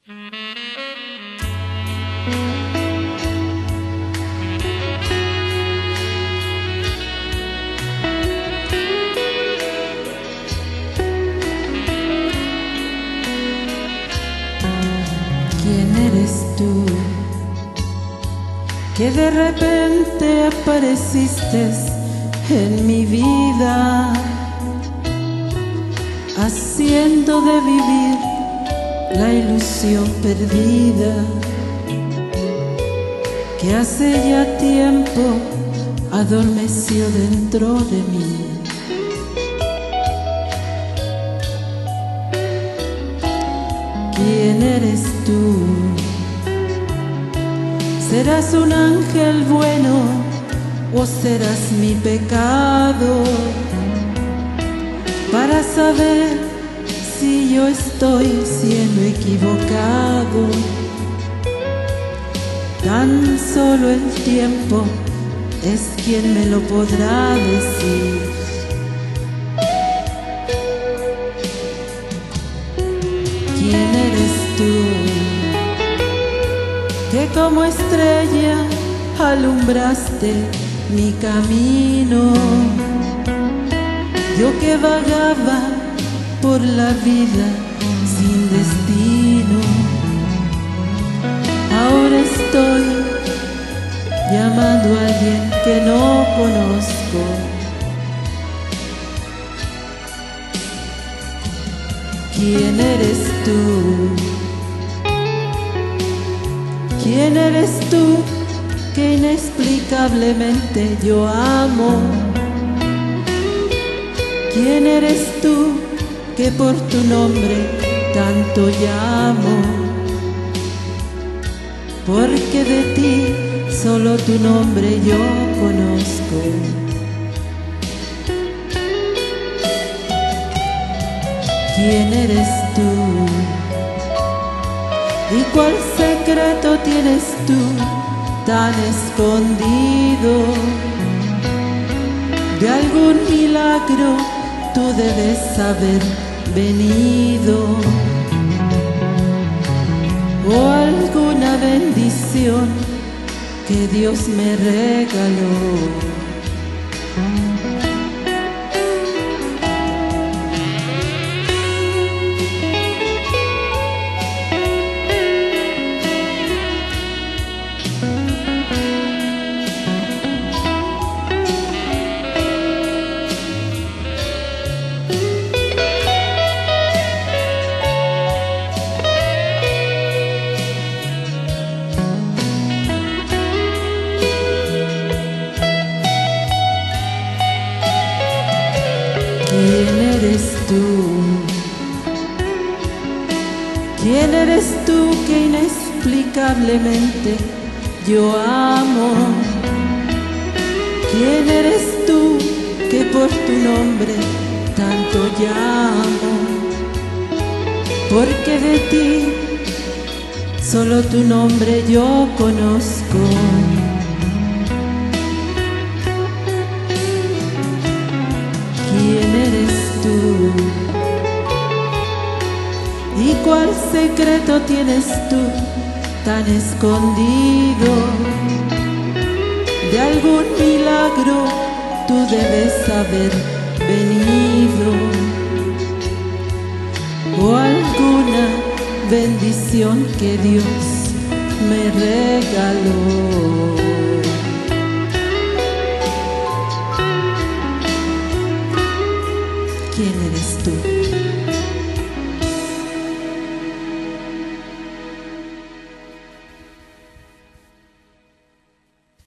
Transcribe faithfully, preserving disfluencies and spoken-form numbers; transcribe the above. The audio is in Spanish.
¿Quién eres tú que de repente apareciste en mi vida, haciendo de vivir la ilusión perdida que hace ya tiempo adormeció dentro de mí? ¿Quién eres tú? ¿Serás un ángel bueno o serás mi pecado? Para saber si yo estoy siendo equivocado, tan solo el tiempo es quien me lo podrá decir. ¿Quién eres tú que como estrella alumbraste mi camino? Yo que vagaba por la vida sin destino, ahora estoy llamando a alguien que no conozco. ¿Quién eres tú? ¿Quién eres tú que inexplicablemente yo amo? ¿Quién eres tú que por tu nombre tanto llamo? Porque de ti solo tu nombre yo conozco. ¿Quién eres tú? ¿Y cuál secreto tienes tú tan escondido? De algún milagro tú debes haber venido, o alguna bendición que Dios me regaló. ¿Quién eres tú? ¿Quién eres tú que inexplicablemente yo amo? ¿Quién eres tú que por tu nombre tanto llamo? Porque de ti solo tu nombre yo conozco. ¿Quién eres tú? ¿Y cuál secreto tienes tú tan escondido? De algún milagro tú debes haber venido, o alguna bendición que Dios me regaló. ¿Quién eres tú?